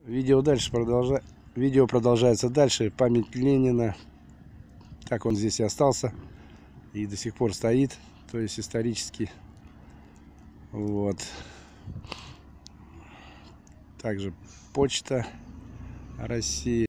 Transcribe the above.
Видео продолжается дальше. Память Ленина. Так он здесь и остался. И до сих пор стоит. То есть исторически. Вот. Также почта России.